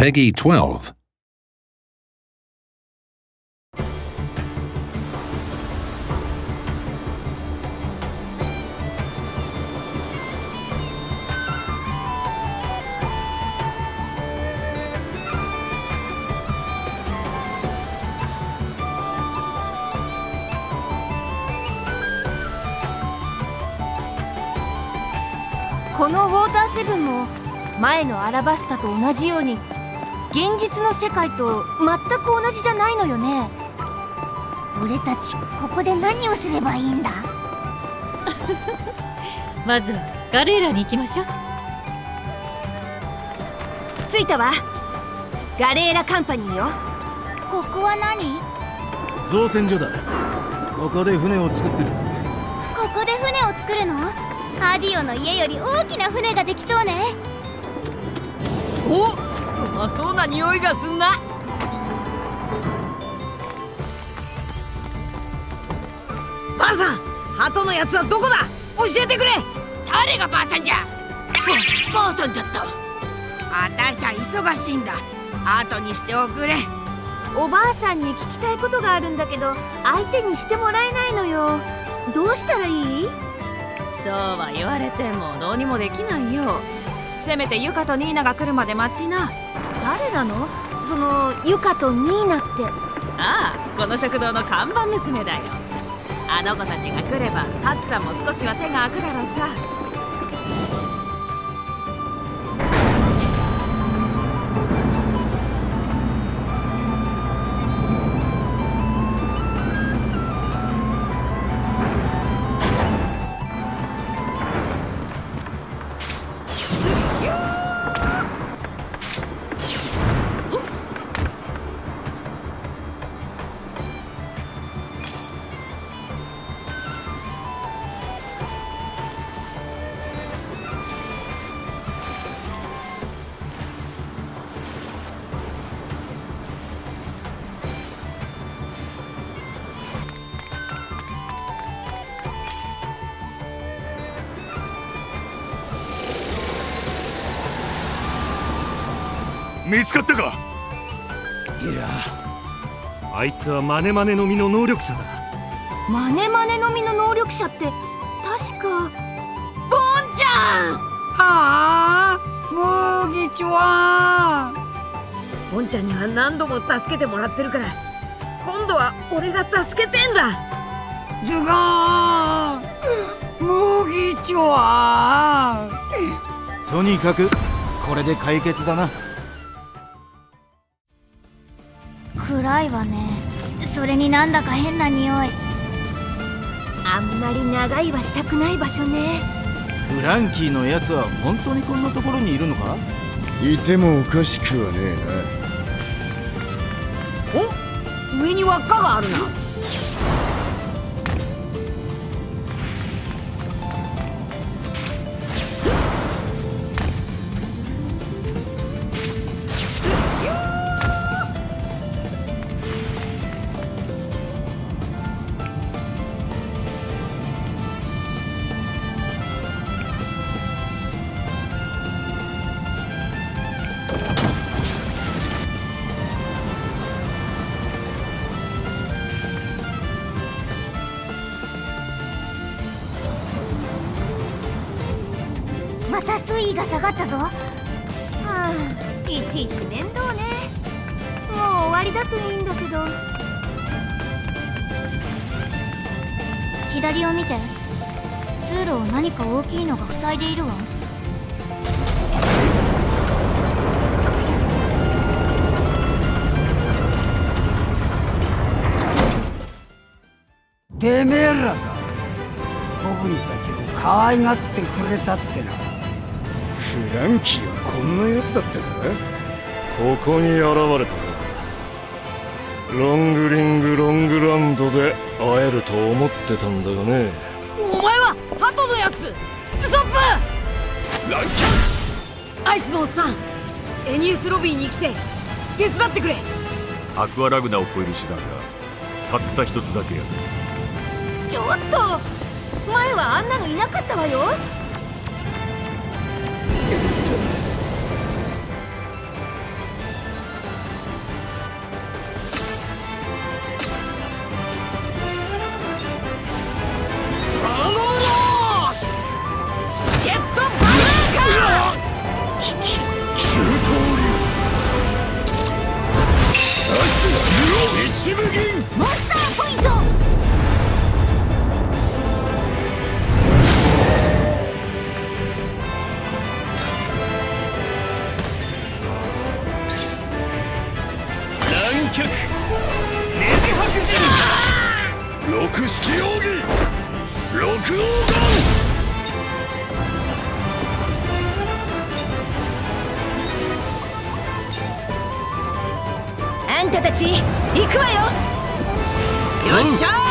Peggy 12. このウォーターセブンも前のアラバスタと同じように現実の世界と全く同じじゃないのよね。 俺たちここで何をすればいいんだ？ まずはガレーラに行きましょう。 着いたわ。ガレーラカンパニーよ。 ここは何？ 造船所だ。ここで船を作ってる。 ここで船を作るの？ハディオの家より大きな船ができそうね。 お、うまそうな匂いがすんな。 ばあさん、鳩のやつはどこだ？教えてくれ。 誰がばあさんじゃ。 ばあさんじゃった。 あたしゃ忙しいんだ。後にしておくれ。 おばあさんに聞きたいことがあるんだけど相手にしてもらえないのよ。どうしたらいい？ そうは言われてもどうにもできないよ。せめてユカとニーナが来るまで待ちな。 誰なの？そのユカとニーナって。 ああ、この食堂の看板娘だよ。あの子たちが来ればハツさんも少しは手が空くだろうさ。 見つかったか？いや、あいつはマネマネの実の能力者だ。 マネマネの実の能力者って確かボンちゃん。 はあ、ムーギチは。 ボンちゃんには何度も助けてもらってるから今度は俺が助けてんだ。 ズガーン、ムーギチは。 とにかくこれで解決だな。 暗いわね。それになんだか変な匂い。 あんまり長居はしたくない場所ね。 フランキーのやつは本当にこんなところにいるのか？ いてもおかしくはねえお、上に輪っかがあるな。 また水位が下がったぞ。 はあ、いちいち面倒ね。もう終わりだといいんだけど。 左を見て。通路を何か大きいのが塞いでいるわ。 てめえらが僕にたちを可愛がってくれたってな。 フランキーはこんなやつだったか？ ここに現れたか。ロングリングロングランドで会えると思ってたんだがね。 お前は鳩のやつ。ウソップ。 ランキアイスのおっさん、エニウスロビーに来て手伝ってくれ。 アクアラグナを超える手段がたった一つだけやる。 ちょっと前はあんなのいなかったわよ。 脚ねじ白人六式奥義六黄あんたたち行くわよ。 よっしゃ